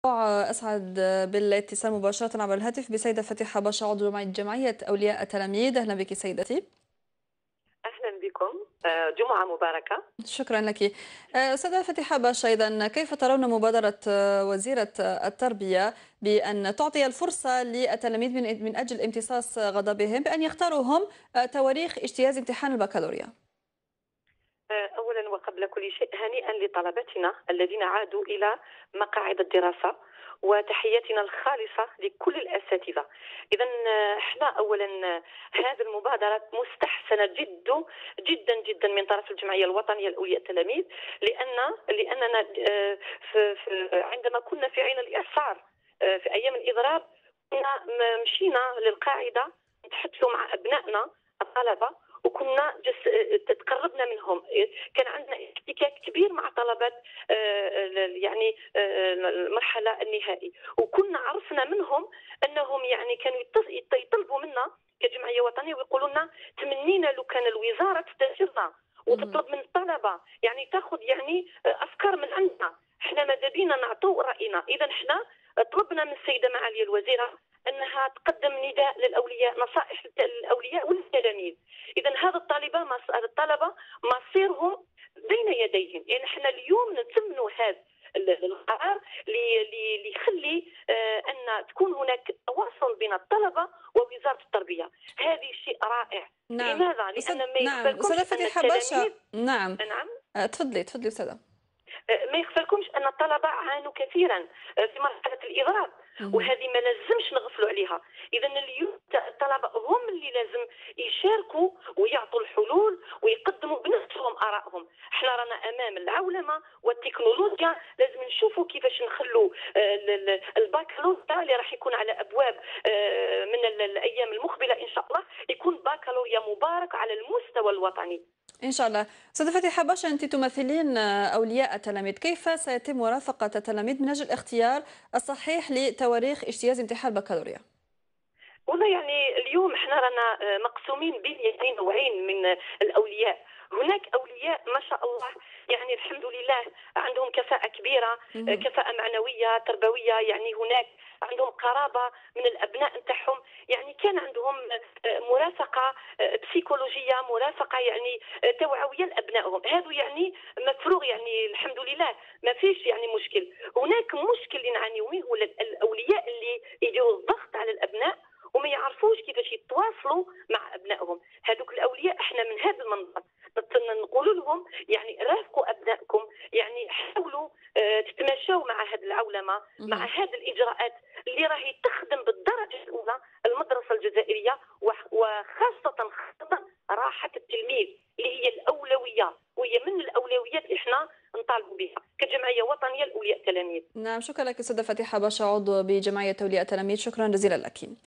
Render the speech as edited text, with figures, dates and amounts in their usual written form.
أسعد بالاتصال مباشرة عبر الهاتف بسيدة فاتحة باشا عضو جمعية أولياء التلاميذ. أهلا بك سيدتي. أهلا بكم. جمعة مباركة. شكرا لك. أستاذة فاتحة باشا، إذا كيف ترون مبادرة وزيرة التربية بأن تعطي الفرصة للتلاميذ من أجل امتصاص غضبهم بأن يختاروا هم تواريخ اجتياز امتحان البكالوريا؟ أولا وقبل كل شيء هنيئا لطلبتنا الذين عادوا إلى مقاعد الدراسة، وتحياتنا الخالصة لكل الأساتذة. إذا احنا أولا هذه المبادرة مستحسنة جدا جدا من طرف الجمعية الوطنية لأولياء التلاميذ، لأننا عندما كنا في عين الإعصار في أيام الإضراب كنا مشينا للقاعدة نتحدثوا مع أبنائنا الطلبة، وكنا تقربنا منهم. كان عندنا احتكاك كبير مع طلبة يعني المرحلة النهائي، وكنا عرفنا منهم أنهم يعني كانوا يطلبوا منا كجمعية وطنية ويقولوا لنا تمنينا لو كان الوزارة تستشيرنا وتطلب من الطلبة يعني تاخذ يعني أفكار من عندنا، احنا ماذا بينا نعطوا رأينا. إذا احنا طلبنا من السيدة معالية الوزيرة أنها تقدم نداء للأولياء، نصائح للأولياء والتلاميذ. إذا هذا الطلبة مصيرهم بين يديهم، يعني احنا اليوم نتمنوا هذا القرار اللي يخلي أن تكون هناك تواصل بين الطلبة ووزارة التربية. هذه شيء رائع. نعم. لماذا؟ لأن ما يخفلكمش أستاذة أن فاتحة باشا. التلاميذ. نعم. نعم. تفضلي أستاذة. ما يخفلكمش أن الطلبة عانوا كثيرا في مرحلة الإضراب، وهذه ما لازمش نغفلوا عليها. إذا اليوم الطلبة هم اللي لازم يشاركوا ويعطوا الحلول ويقدموا بنفسهم آرائهم. احنا رانا أمام العولمة والتكنولوجيا، لازم نشوفوا كيفاش نخلوا الباكالوريا اللي راح يكون على أبواب من الأيام المقبلة إن شاء الله يكون باكالوريا مبارك على المستوى الوطني إن شاء الله. أستاذة فاتحة باشا، أنت تمثلين أولياء التلاميذ، كيف سيتم مرافقة التلاميذ من أجل اختيار الصحيح لتواريخ اجتياز امتحان البكالوريا؟ والله يعني اليوم احنا رانا مقسومين بين نوعين من الأولياء. هناك أولياء ما شاء الله يعني الحمد لله عندهم كفاءة كبيرة، كفاءة معنوية تربوية، يعني هناك عندهم قرابة من الأبناء نتاعهم، يعني كان عندهم مرافقة بسيكولوجية، مرافقة يعني توعوية لأبنائهم. هذا يعني مفروغ، يعني الحمد لله ما فيش يعني مشكل. هناك مشكل اللي نعانيو منه الأولياء اللي يديروا الضغط على الأبناء وما يعرفوش كيفاش يتواصلوا مع أبنائهم. هذوك الأولياء احنا من هذا المنظر نقول لهم يعني رافقوا أبنائكم، يعني حاولوا تتماشوا مع هذه العولمة، مع هذه الإجراءات اللي راهي تخدم بالدرجة الأولى المدرسة الجزائرية، وخاصة راحة التلميذ اللي هي الأولوية، وهي من الأولويات اللي احنا نطالبوا بها كجمعية وطنية لأولياء التلاميذ. نعم، شكرا لك أستاذة فاتحة باشا عضو بجمعية أولياء التلاميذ، شكرا جزيلا لك.